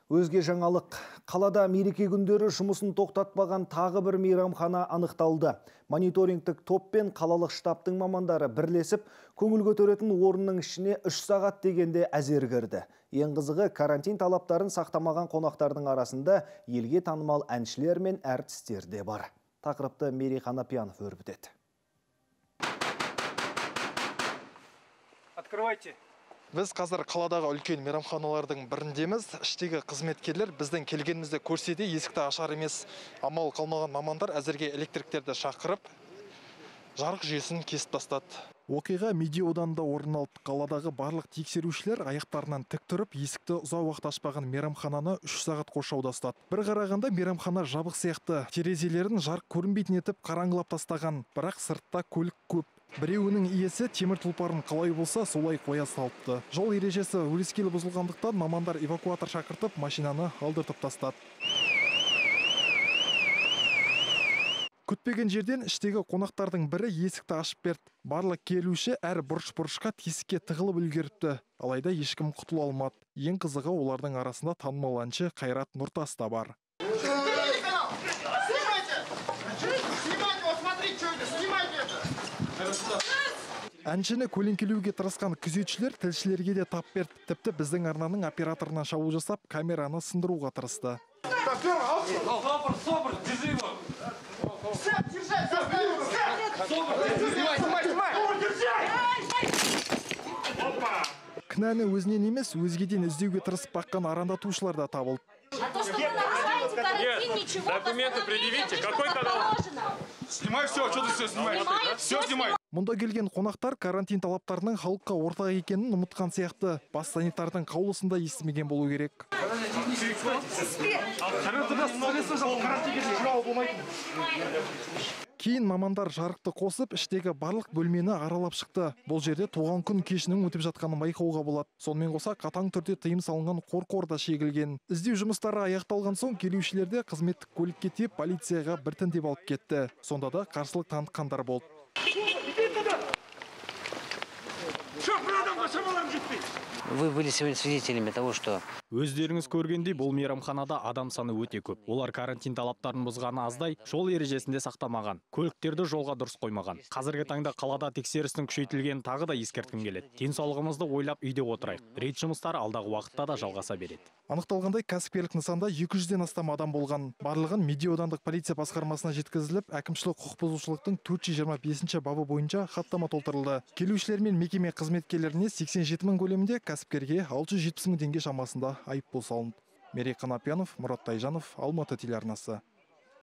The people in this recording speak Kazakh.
Өзге жаңалық, қалада мереке күндері жұмысын тоқтатпаған тағы бір мейрамхана анықталды. Мониторингтік топ пен қалалық штабтың мамандары бірлесіп, көңіл көтеретін орынның ішіне 3 сағат дегенде әзер кірді. Ең қызығы, карантин талаптарын сақтамаған қонақтардың арасында елге танымал әншілер мен әртістер де бар. Тақырыпты Мерей Қанапиянов өрбітеді. Открывайте. Біз қазір қаладағы үлкен мейрамханалардың біріндеміз. Іштегі қызметкерлер біздің келгенімізді көрсе де есікті ашар емес. Амал қалмаған мамандар әзірге электриктерді шақырып, жарық жүйесін кесіп тастады. Оқиға Медеуданында орын алды. Қаладағы барлық тексерушілер аяқтарынан тік тұрып, есікті ұзақ уақыт ашпаған мейрамхананы 3 сағат қоршауда ұстады. Bir қарағанда мейрамхана жабық сияқты. Терезелерін жарық көрінбейтін етіп қараңғылап тастаған, бірақ сыртта көлік көп. Біреуінің иесі темір тұлпарын қалай болса, солай қоя салыпты. Жол ережесі өрескел бұзылғандықтан мамандар эвакуатор шақыртып, машинаны алдыртып тастады. Күтпеген жерден іштегі қонақтардың бірі есікті ашып берді. Барлық келуші әр бұрыш-бұрышқа тесікке тығылып үлгеріпті. Алайда ешкім құтыла алмады. Ең қызығы, олардың арасында танымал әнші Қайрат Нұртас та бар. Әншіні көлеңкелеуге тырысқан күзетшілер тілшілерге де тап берді. Тіпті біздің арнаның операторына шабуыл жасап, камераны сындыруға тырысты. Кінәні өзінен емес, өзгеден іздеуге тырысып баққан арандатушылар да табылды. Документы предъявите. Какой канал? Снимай все, что ты все снимаешь? Все снимай. Мұнда келген қонақтар карантин талаптарының халыққа ортақ екенін ұмытқан сияқты. Бас санитардың қаулысында естімеген болу керек. Кейін мамандар жарықты қосып, іштегі барлық бөлмені аралап шықты. Бұл жерде туған күн кешінің өтіп жатқанын байқауға болады. Сонымен қоса қатаң түрде тыйым салынған қорқор да шегілген. Іздеу жұмыстары аяқталған соң келушілерді қызметтік көлікке тиеп полицияға біртіндеп алып кетті. Сонда да қарсылық танытқандар болды. Вы были сегодня свидетелями того, что... Өздеріңіз көргендей, бұл мейрамханада адам саны өте көп. Олар карантин талаптарын бұзғаны аздай, жол ережесінде сақтамаған. Көліктерді жолға дұрыс қоймаған. Қазіргі таңда қалада тексерістің күшейтілгенін тағы да ескерткім келеді. Денсаулығымызды ойлап үйде отырайық. Рейд жұмыстары алдағы уақытта да жалғаса береді. Анықталғандай, кәсіпкерлік нысанда 200-ден астам адам болған. Барлығын Медеудандық полиция басқармасына жеткізіліп, әкімшілік құқық бұзушылықтың 425-ші бабы бойынша хаттама толтырылды. Келушілер мен мекеме қызметкерлеріне 87 мың көлемінде, кәсіпкерге 670 мың теңге шамасында айыппұл салынды. Мерей Қанапиянов, Мұрат Тайжанов, Алматы телеарнасы.